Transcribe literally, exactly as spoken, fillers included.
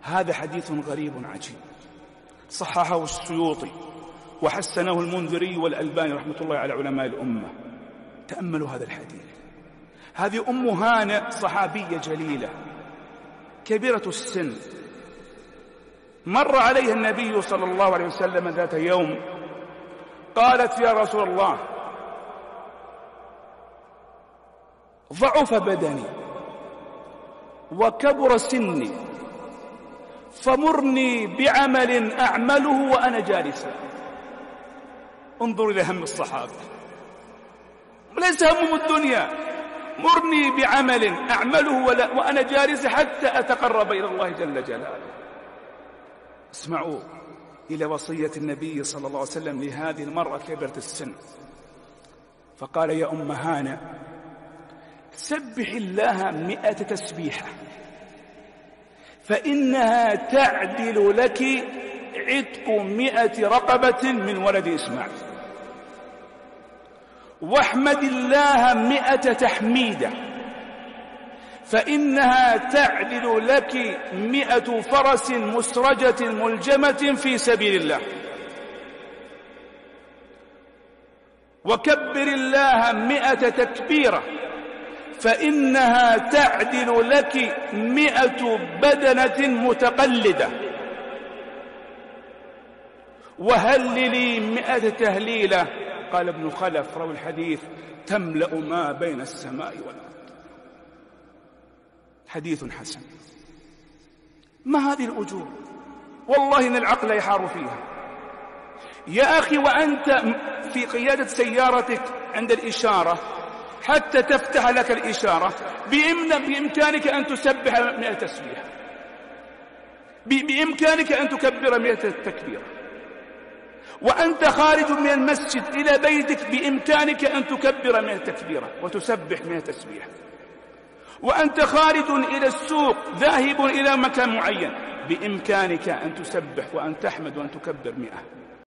هذا حديث غريب عجيب، صححه السيوطي وحسنه المنذري والألباني رحمة الله على علماء الأمة. تأملوا هذا الحديث. هذه أم هانئ صحابية جليلة كبيرة السن، مر عليها النبي صلى الله عليه وسلم ذات يوم، قالت: يا رسول الله، ضعف بدني وكبر سني، فمرني بعمل أعمله وأنا جالسة. انظر إلى هم الصحابة، ليس همهم الدنيا، مرني بعمل أعمله وأنا جالسة حتى أتقرب إلى الله جل جلاله. اسمعوا إلى وصية النبي صلى الله عليه وسلم لهذه المرأة كبيرة السن، فقال: يا أم هانئ، سبح الله مئة تسبيحة، فإنها تعدل لك عتق مئة رقبة من ولد إسماعيل. واحمد الله مئة تحميدة، فإنها تعدل لك مئة فرس مسرجة ملجمة في سبيل الله. وكبر الله مئة تكبيرة، فإنها تعدل لك مئة بدنة متقلدة. وهللي مئة تهليلة، قال ابن خلف روى الحديث: تملأ ما بين السماء والأرض. حديث حسن. ما هذه الأجور؟ والله إن العقل يحار فيها. يا أخي، وأنت في قيادة سيارتك عند الإشارة حتى تفتح لك الإشارة بإمكانك أن تسبح مئة تسبيح، بإمكانك أن تكبر مئة تكبيرة. وأنت خارج من المسجد إلى بيتك بإمكانك أن تكبر مئة تكبيرة وتسبح مئة تسبيح. وأنت خارج إلى السوق ذاهب إلى مكان معين بإمكانك أن تسبح وأن تحمد وأن تكبر مئة.